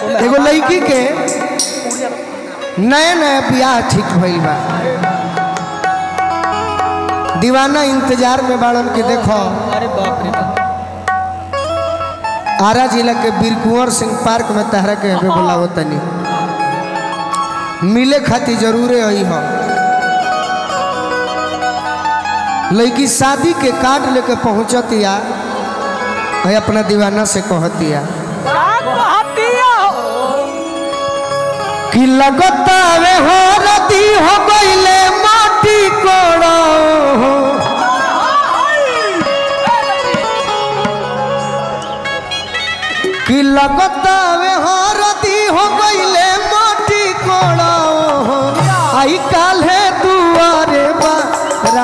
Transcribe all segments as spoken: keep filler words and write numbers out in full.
एगो लड़की के नया नया ब्याह ठीक भइल बा, दीवाना इंतजार में बाड़न के देखो। अरे बाप रे बाप। आरा जिला के बीर कुंवर सिंह पार्क में तहरा के बुलावो तनी मिले खाती जरूरे आई हो। लड़की शादी के कार्ड लेके पहुंचतिया है, अपना दीवाना से कहतिया कि लगता वे हो रती हो गईले माटी कोड़ो कि लगता वे हो रती हो गईले माटी कोड़ो आई काल है दुआरे बारा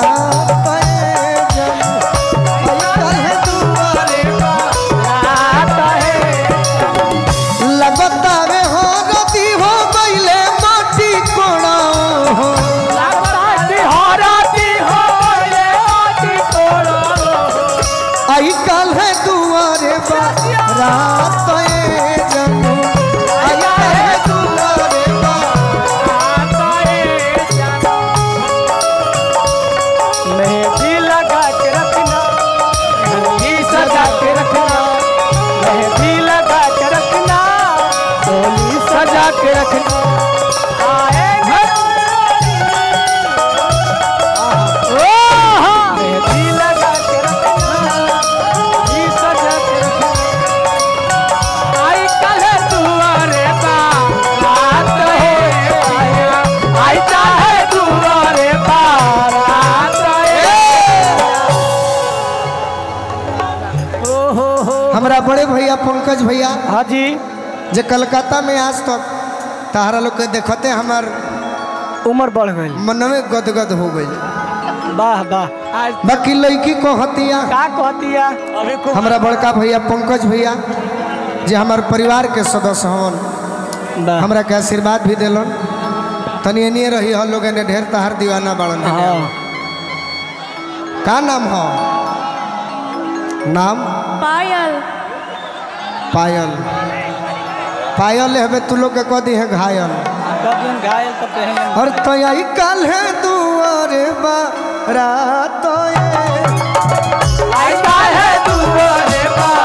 हमारा बड़े भैया पंकज भैया। हाँ जी। जे कलकत्ता में आज तक तारा लोग के देखते हमार उम्र बढ़ गई, मनवे गदगद हो गई। वाह वाह। बाकी लड़की कहतिया का कहतिया हमारा बड़का भैया पंकज भैया जे हमार परिवार के सदस्य हवन, हमरा के आशीर्वाद भी दिलन। तनी एनिए रही हो लोग ने ढेर तहार दीवाना बाड़न। हाँ। का नाम हो? नाम पायल। पायल पायल है तू लोग के कदी है घायल घायल तब और तो यही कल है दुआरे बारा तो है दुआरे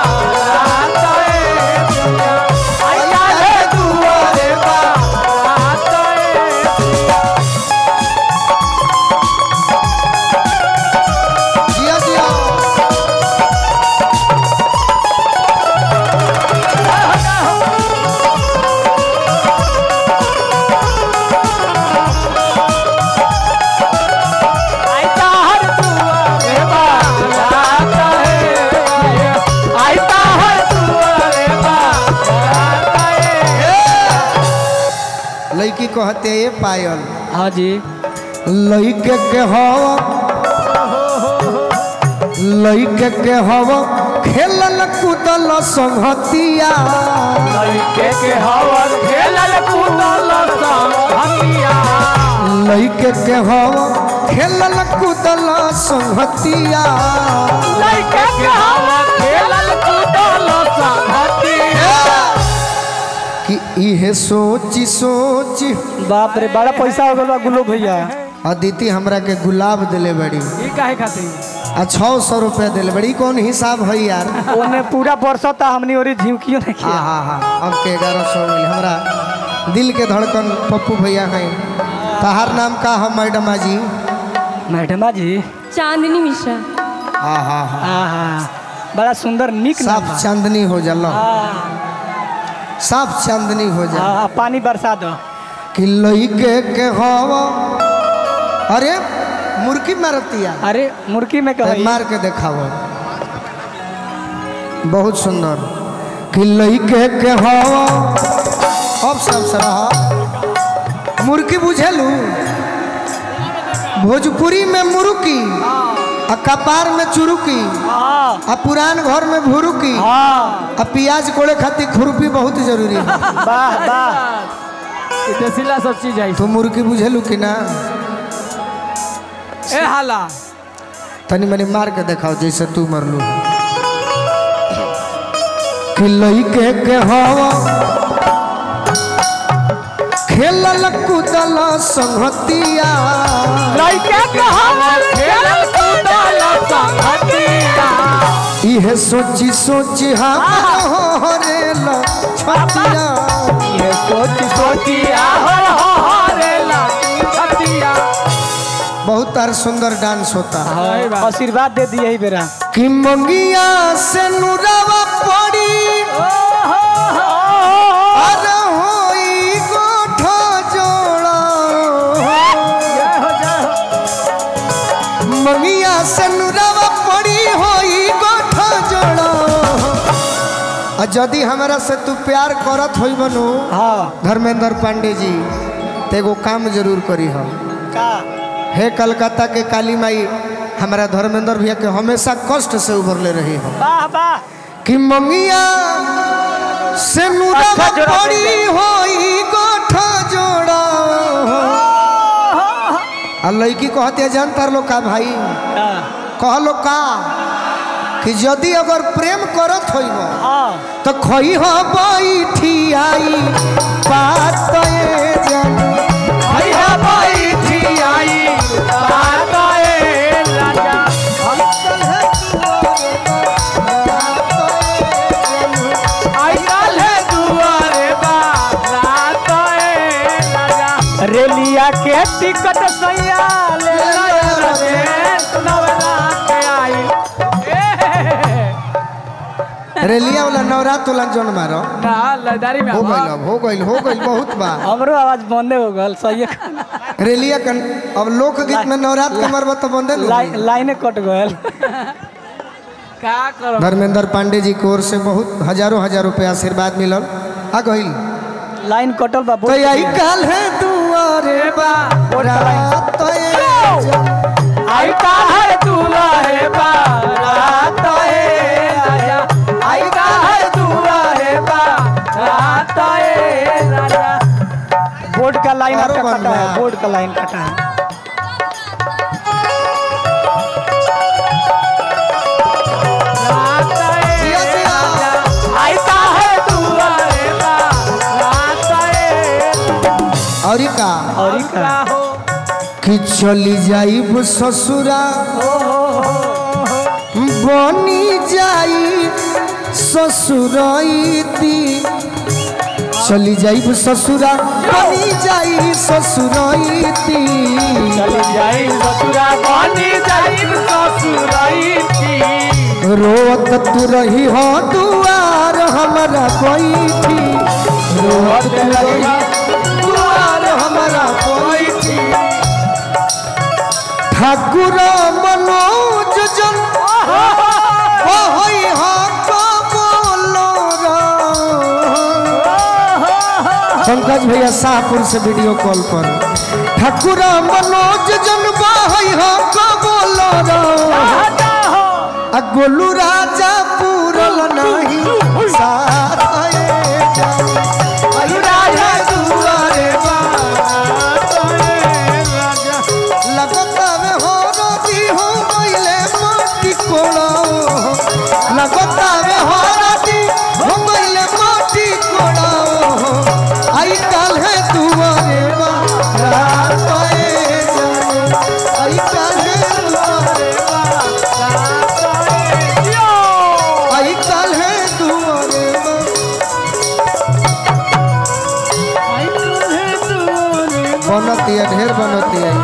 लड़की कहते ये पायल। हाँ जी। लड़के के हवा लड़के के हवा खेलल कूदल संगतिया लड़के के हवा खेलल कूदल संगतिया लड़के के हवा खेलल कूदल संगतिया लड़के के हवा खेलल कूदल संगतिया कि इहे सोची सोची बाप रे बड़ा पैसा हो गया गुल्लू भैया। अदिति हमरा के गुलाब दिले बड़ी ये काहे खातिर आ छह सौ रुपया दिले बड़ी। कौन हिसाब है यार? ओने पूरा बरसता हमनी और झिमकियो नहीं किया। हाँ हाँ हाँ अब के ग्यारह सौ मिल हमरा दिल के धड़कन पप्पू भैया हैं। तहार नाम का है मैडम जी? मैडम जी चांदनी मिश्रा। हाँ हाँ हाँ हाँ बड़ा सुंदर निक नाम। साफ चांदनी हो जाला, साफ चांदनी हो जा। हाँ पानी बरसा दो कि लइके के हवा। अरे मुर्गी मारतिया। अरे मुर्गी में कहो मार के देखाओ बहुत सुंदर। कि लइके के हवा अब सब रहा मुर्गी बुझेलू भोजपुरी में मुर्गी आ कपार में चुरुकी आ पुरान घर में भुरुकी आ प्याज कोड़े खातिर खुरपी बहुत जरूरी है। वाह वाह देसीला सब चीज है। तो मुर्गी बुझेलू कि ना? ए हाला तनी मनी मार के देखाओ जैसे तू मरलू। कि लइके के हवा संगतिया लइका के हमर खेलल कूदल संगतिया इहे सोची सोची हमर होरेला छतिया ये सोच सोची आहर हरेला छतिया। बहुत तार सुंदर डांस होता है। आशीर्वाद दे दिए ही बेरा कि मंगिया से नुरावा पड़ी अरे होई गोठा जोड़ा मंगिया से नुरावा पड़ी होई गोठा जोड़ा और यदि हमारा से तू प्यार करत होई बनू हाँ धर्मेंद्र पांडे जी ते एगो काम जरूर करी हम का हे कलकत्ता के काली माई हमारा धर्मेंद्र भैया के हमेशा कष्ट से उभरले रही हो वाह वाह कि मंगिया से नुरावा पड़ी होई गोठा जोड़ा आ लड़की कहते जान तार लो का भाई कह लो का कि यदि अगर प्रेम करत होई तो खई हो बैठी आई बात ए जान खई हो बैठी आई बात ए राजा हम चल है आई काल है दुआरे बा रात ए राजा रेलिया के टिकट सैया ले रे नवरात आई रेलिया वाला नवरात वाला जोन मारो ना लदारी में हो गइल अब हो गइल हो गइल बहुत बार हमरो आवाज बंदे हो गल सही रेलिया कन अब लोकगीत में नवरात के मरबत तो बंदे लाइन लाइने कट गल का करो धर्मेंद्र पांडे जी की ओर से बहुत हजारों हजार रुपया आशीर्वाद मिलल आ गइल लाइन कटल बा तो आई काल है दुआरे बा रात ए जान आई काल है दुआरे बा रात ए राजा आई काल है दुआरे बा रात ए राजा बोर्ड का लाइन आपका कटा है बोर्ड का लाइन कटा है और का और का हो कि चली जाइब ससुरा बनी जाई ससुराईती चली जाइब ससुरा बनी जाई ससुराईती चली जाई ससुरा बनी जाई ससुराईती रोत तू रही हो दुआर हमारा बैठी रोत तू रही दुआर हमारा बैठी ठाकुर मनोज जन होई हा पंकज भैया शाहपुर से वीडियो कॉल पर ठाकुर मनोज जन होई हा बोलो आ गोलू राजा पूरल नहीं साथ आए गोलू राजा दुआरे बा लगता वे हो रोती हो गइले माटी कोड़ा लगता वे हो रोती हो गइले माटी कोड़ा आई काल है दुआरे बा रात आए आई काल है दुआरे बा आई काल है दुआरे बा बनती है ढेर बनती है